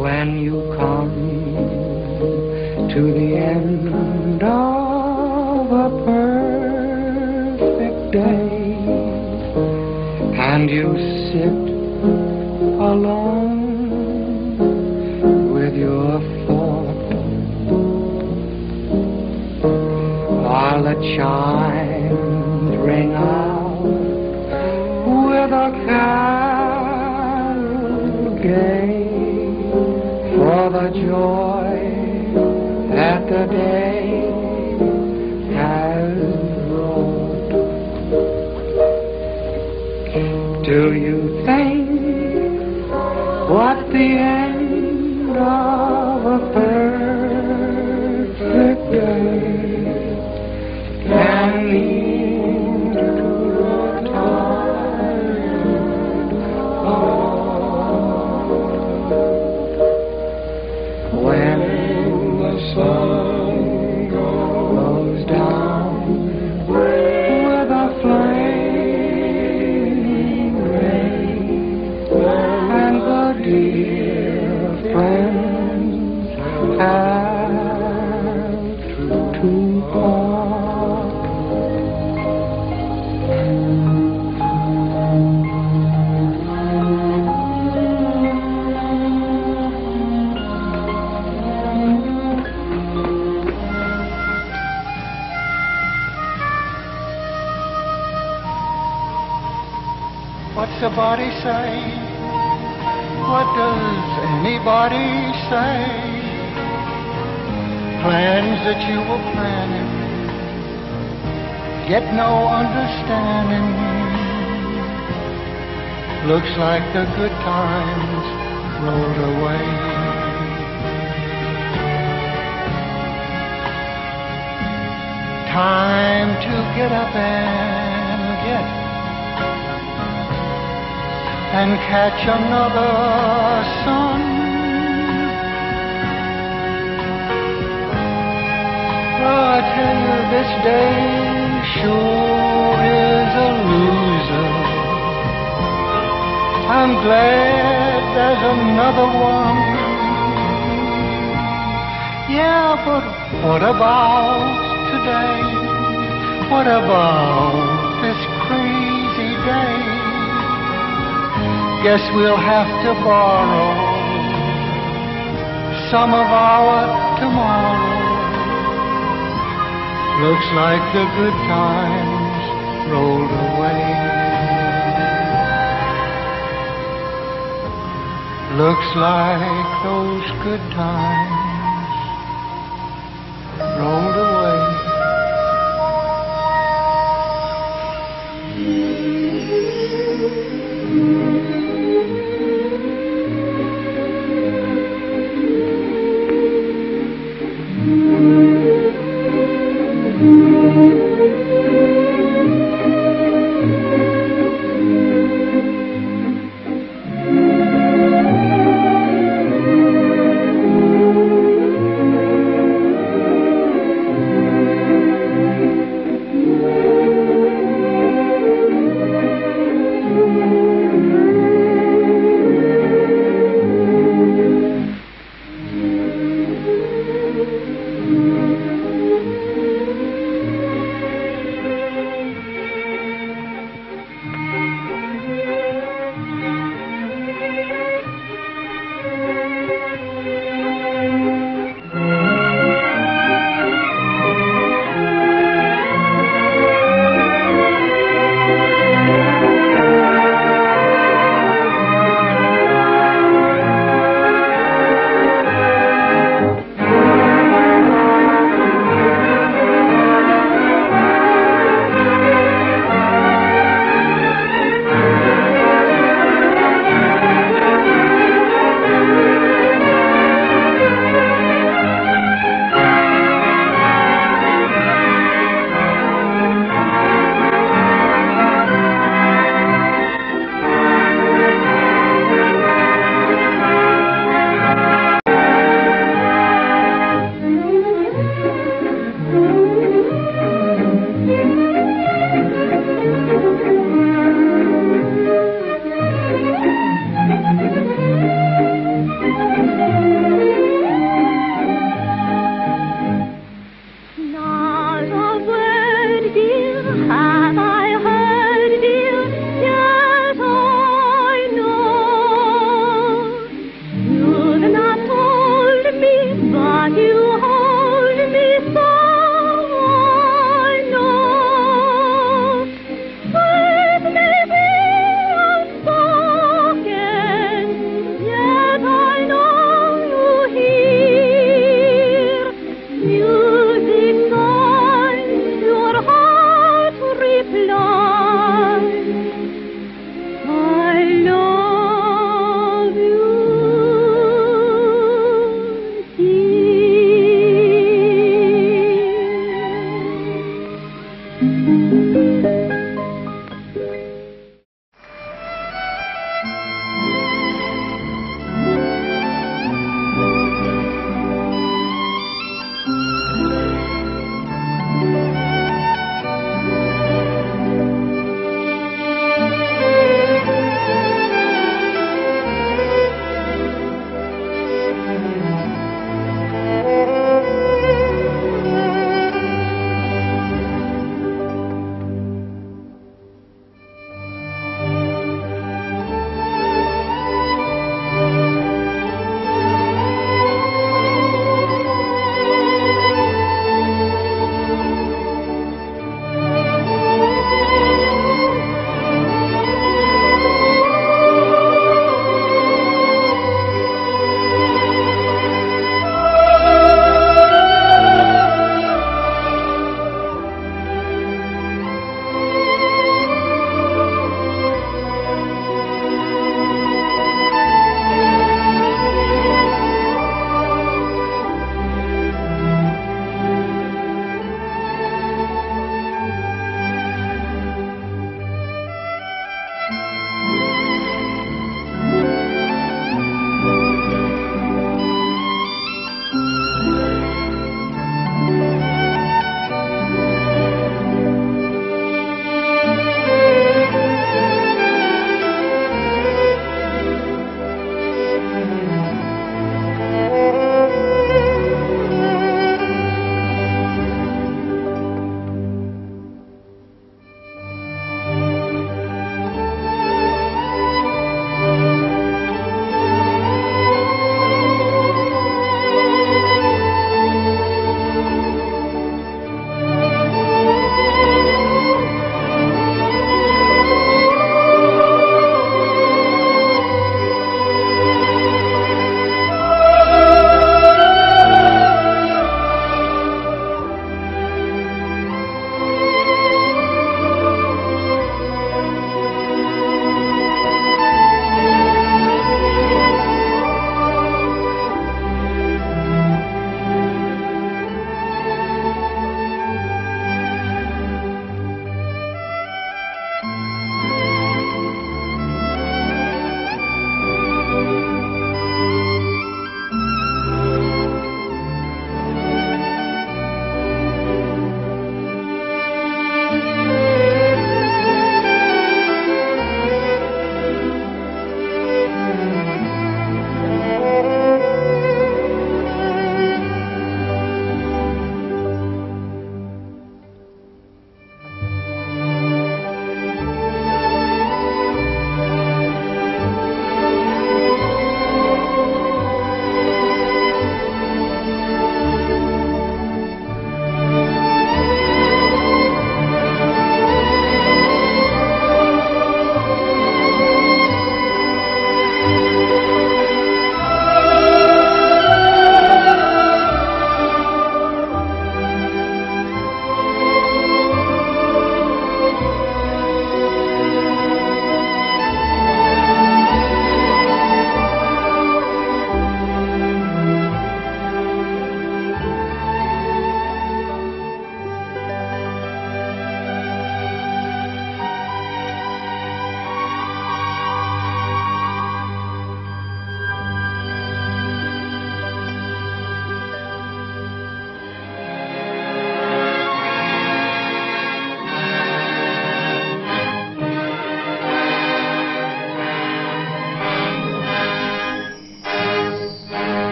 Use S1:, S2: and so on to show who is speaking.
S1: when you come to the end of a perfect day, and you sit alone with your thoughts, while the chimes ring out with a carol gay, for the joy that the day has brought. Do you think what the end of a perfect day can mean to the tired heart? When the sun goes down with a flaming ray, and the dear friends have to part,
S2: what's the body say? What does anybody say? Plans that you were planning, yet no understanding. Looks like the good times rolled away. Time to get up and catch another sun. I tell you, this day sure is a loser. I'm glad there's another one. Yeah, but what about today? What about this crazy day? Guess we'll have to borrow some of our tomorrow. Looks like the good times rolled away. Looks like those good times rolled away.